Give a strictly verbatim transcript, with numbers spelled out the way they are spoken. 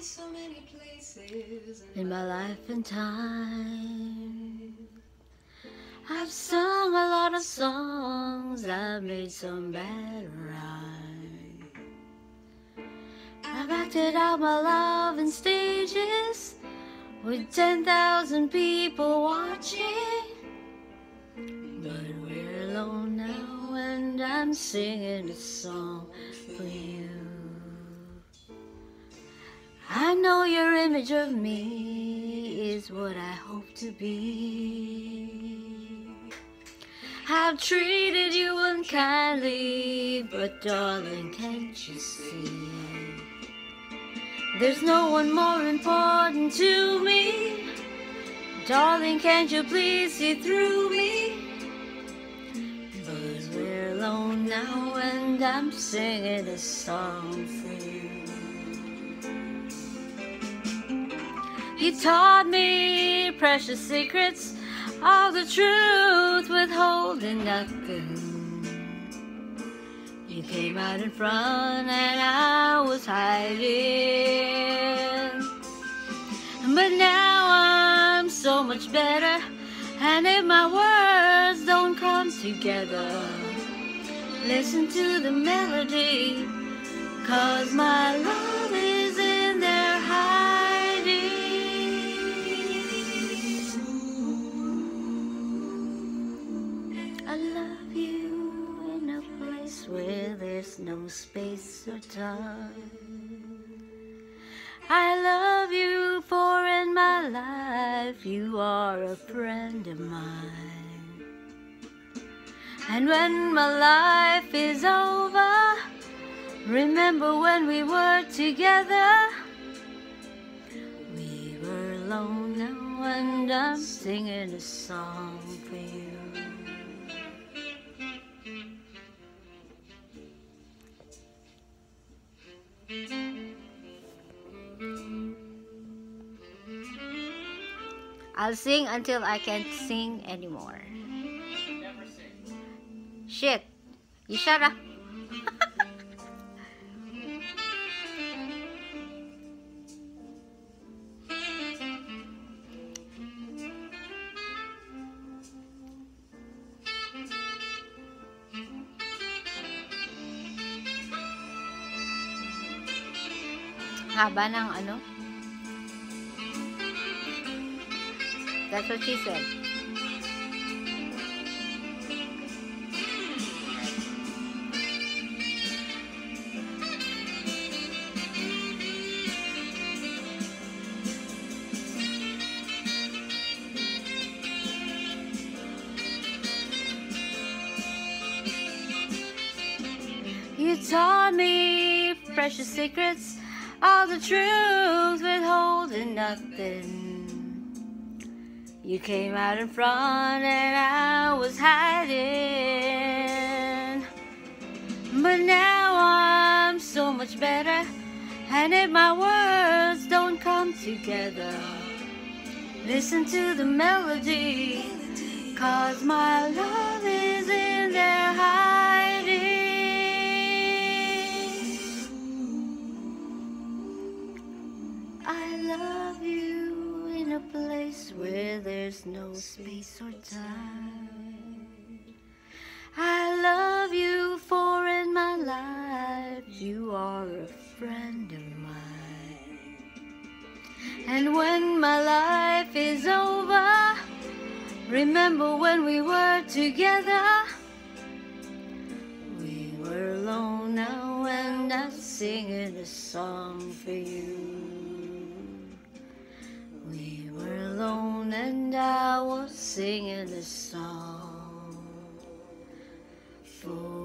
so many places in my life and time. I've sung a lot of songs, I've made some bad rhymes. I've acted out my love in stages with ten thousand people watching. But we're alone now and I'm singing a song for you. I know your image of me is what I hope to be. I've treated you unkindly, but darling, can't you see? There's no one more important to me. Darling, can't you please see through me? But we're alone now and I'm singing a song for you. You taught me precious secrets, all the truth, withholding nothing. You came out in front and I was hiding. But now I'm so much better, and if my words don't come together, listen to the melody, 'cause my love is in there hiding. I love you in a place where there's no space or time. I love you, for in my life you are a friend of mine. And when my life is over, remember when we were together. We were alone now and I'm singing a song for you. I'll sing until I can't sing anymore. Never sing. Shit, you shut up. Haba ng ano? That's what she said. You taught me precious secrets, all the truth, withholding nothing. You came out in front and I was hiding. But now I'm so much better, and if my words don't come together, listen to the melody, 'cause my love is in there hiding. I love you in a place where there's no space or time. I love you, for in my life you are a friend of mine. And when my life is over, remember when we were together. We were alone now and I'm singing a song for you. We were alone and I was singing a song for